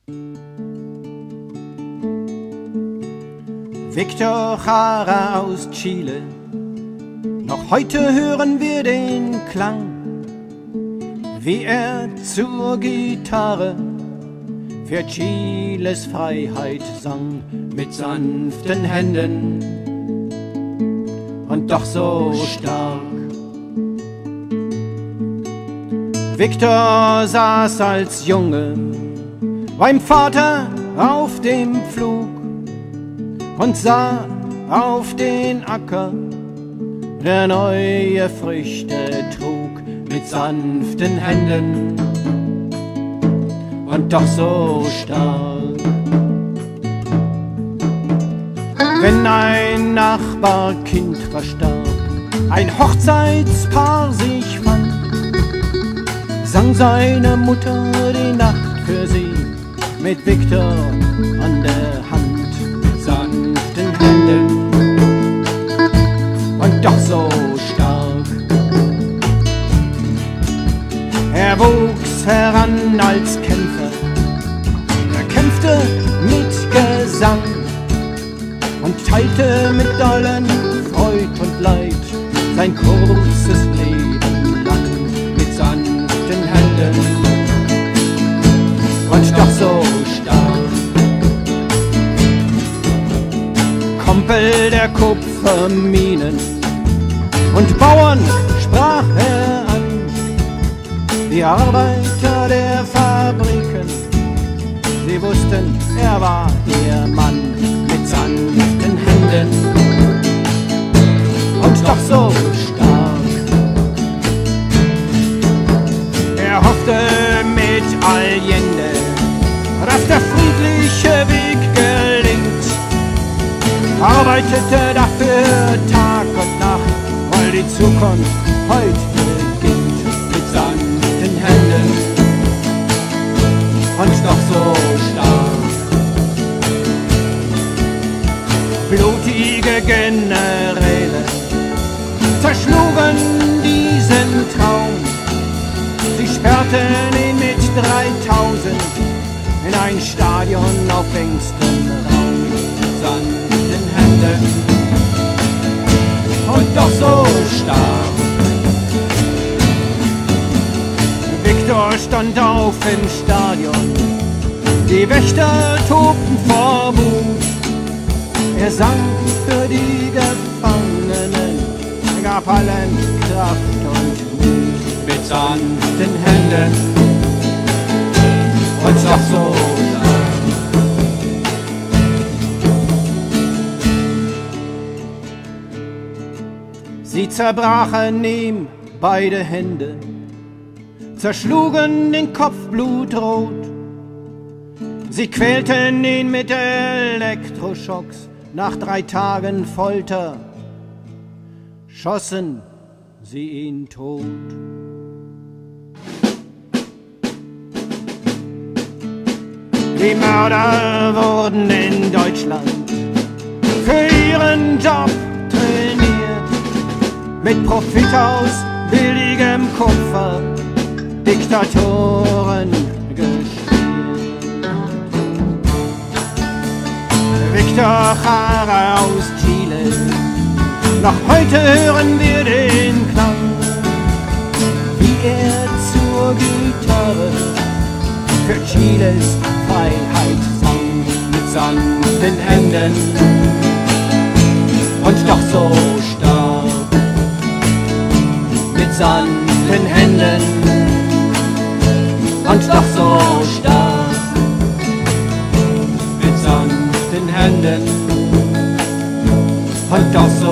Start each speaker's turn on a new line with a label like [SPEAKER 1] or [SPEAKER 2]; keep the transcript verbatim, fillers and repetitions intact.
[SPEAKER 1] Victor Jara aus Chile, noch heute hören wir den Klang, wie er zur Gitarre für Chiles Freiheit sang, mit sanften Händen und doch so stark. Victor saß als Junge beim Vater auf dem Pflug und sah auf den Acker, der neue Früchte trug, mit sanften Händen und doch so stark. Wenn ein Nachbarkind verstarb, ein Hochzeitspaar sich fand, sang seine Mutter die Nacht für sie mit Victor an der Hand, mit sanften Händen und doch so stark. Er wuchs heran als Kämpfer, er kämpfte mit Gesang und teilte mit allen Freud und Leid sein kurzes Leben lang, mit sanften Händen und doch so stark. Kumpel der Kupferminen und Bauern sprach er an, die Arbeiter der Fabriken, sie wussten, er war ihr Mann, mit sanften Händen und doch so stark. Er hoffte mit Allende, dass der friedliche Weg gelingt, arbeitete dafür Tag und Nacht, weil die Zukunft heute beginnt, mit sanften Händen und doch so stark. Blutige Generäle zerschlugen diesen Traum. Sie sperrten ihn mit dreitausend in ein Stadion auf engstem Raum, mit sanften Händen und doch so stark. Victor stand auf im Stadion, die Wächter tobten vor Wut. Er sang für die Gefangenen, er gab allen Kraft und Mut, mit sanften Händen und doch so stark. Sie zerbrachen ihm beide Hände, zerschlugen den Kopf blutrot. Sie quälten ihn mit Elektroschocks. Nach drei Tagen Folter schossen sie ihn tot. Die Mörder wurden in Deutschland für ihren Job trainiert, mit Profit aus billigem Kupfer Diktatoren gespielt. Victor Jara aus Chile, noch heute hören wir den Klang, wie er zur Gitarre für Chiles Freiheit sang, mit sanften Händen und doch so stark, mit sanften Händen und doch so stark, mit sanften Händen und doch so